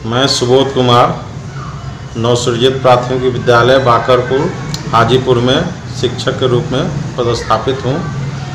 मैं सुबोध कुमार नवसृजित प्राथमिक विद्यालय बाकरपुर हाजीपुर में शिक्षक के रूप में पदस्थापित हूँ।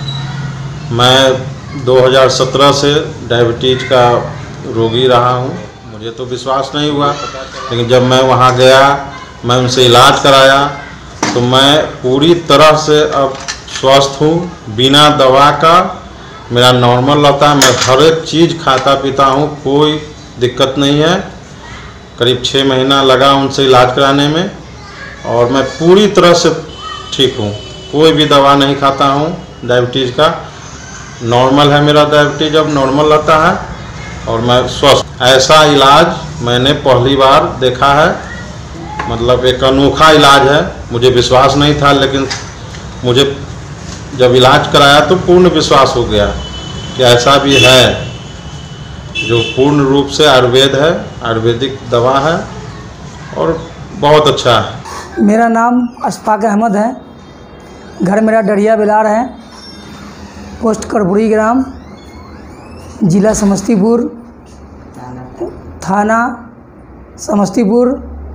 मैं 2017 से डायबिटीज का रोगी रहा हूँ। मुझे तो विश्वास नहीं हुआ, लेकिन जब मैं वहाँ गया, मैं उनसे इलाज कराया तो मैं पूरी तरह से अब स्वस्थ हूँ। बिना दवा का मेरा नॉर्मल रहता है। मैं हर एक चीज़ खाता पीता हूँ, कोई दिक्कत नहीं है। करीब 6 महीना लगा उनसे इलाज कराने में और मैं पूरी तरह से ठीक हूँ। कोई भी दवा नहीं खाता हूँ। डायबिटीज़ का नॉर्मल है, मेरा डायबिटीज़ अब नॉर्मल रहता है और मैं स्वस्थ। ऐसा इलाज मैंने पहली बार देखा है, मतलब एक अनोखा इलाज है। मुझे विश्वास नहीं था, लेकिन मुझे जब इलाज कराया तो पूर्ण विश्वास हो गया कि ऐसा भी है, जो पूर्ण रूप से आयुर्वेद है, आयुर्वेदिक दवा है और बहुत अच्छा है। मेरा नाम अशफाक अहमद है। घर मेरा डरिया बिलार है, पोस्ट करपुरी ग्राम, जिला समस्तीपुर, थाना समस्तीपुर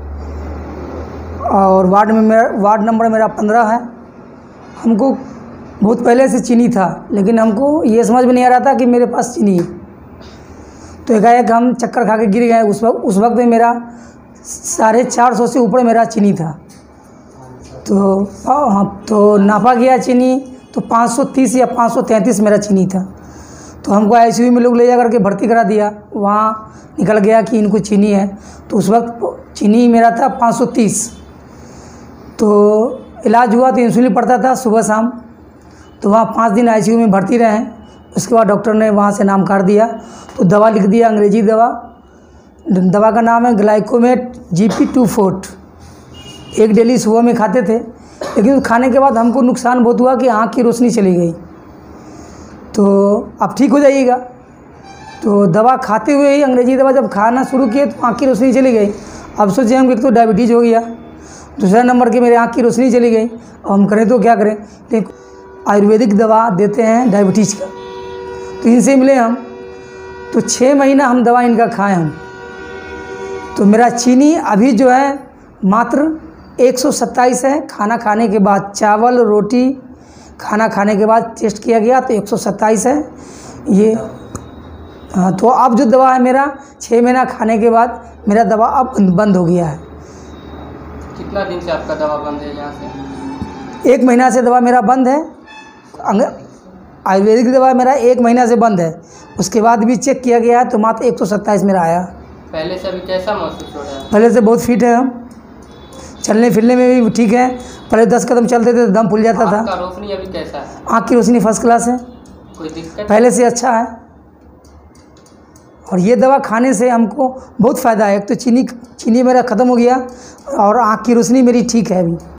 और वार्ड नंबर मेरा 15 है। हमको बहुत पहले से चीनी था, लेकिन हमको ये समझ में नहीं आ रहा था कि मेरे पास चीनी है। तो एकाएक हम चक्कर खा के गिर गए। उस वक्त में मेरा 450 से ऊपर मेरा चीनी था। तो नापा गया चीनी तो 530 या 533 मेरा चीनी था। तो हमको आईसीयू में लोग ले जा करके भर्ती करा दिया। वहाँ निकल गया कि इनको चीनी है। तो उस वक्त चीनी मेरा था 530। तो इलाज हुआ तो इंसुलिन पड़ता था सुबह शाम। तो वहाँ 5 दिन आईसीयू में भर्ती रहे। उसके बाद डॉक्टर ने वहाँ से नाम काट दिया, तो दवा लिख दिया, अंग्रेजी दवा का नाम है ग्लाइकोमेट GP240। एक डेली सुबह में खाते थे, लेकिन खाने के बाद हमको नुकसान बहुत हुआ कि आँख की रोशनी चली गई। तो अब ठीक हो जाइएगा। तो दवा खाते हुए ही अंग्रेजी दवा जब खाना शुरू किए तो आँख की रोशनी चली गई। अब सोचे हम, एक तो डायबिटीज़ हो गया, दूसरा नंबर के मेरे आँख की रोशनी चली गई। अब हम करें तो क्या करें। लेकिन आयुर्वेदिक दवा देते हैं डायबिटीज़ का, तो इनसे मिले हम। तो 6 महीना हम दवा इनका खाए हम। तो मेरा चीनी अभी जो है मात्र 127 है। खाना खाने के बाद, चावल रोटी खाना खाने के बाद टेस्ट किया गया तो 127 है ये। तो अब जो दवा है मेरा 6 महीना खाने के बाद मेरा दवा अब बंद हो गया है। कितना दिन से आपका दवा बंद है यहाँ से? 1 महीना से दवा मेरा बंद है। आयुर्वेदिक दवा मेरा 1 महीना से बंद है। उसके बाद भी चेक किया गया है तो मात्र 127 मेरा आया। पहले से अभी कैसा महसूस हो रहा है? पहले से बहुत फिट है हम। चलने फिरने में भी ठीक है। पहले 10 कदम चलते थे तो दम फूल जाता था। आँख का रोशनी अभी कैसा है? आँख की रोशनी फर्स्ट क्लास है, कोई दिक्कत? पहले से अच्छा है। और ये दवा खाने से हमको बहुत फ़ायदा है। एक तो चीनी मेरा ख़त्म हो गया और आँख की रोशनी मेरी ठीक है अभी।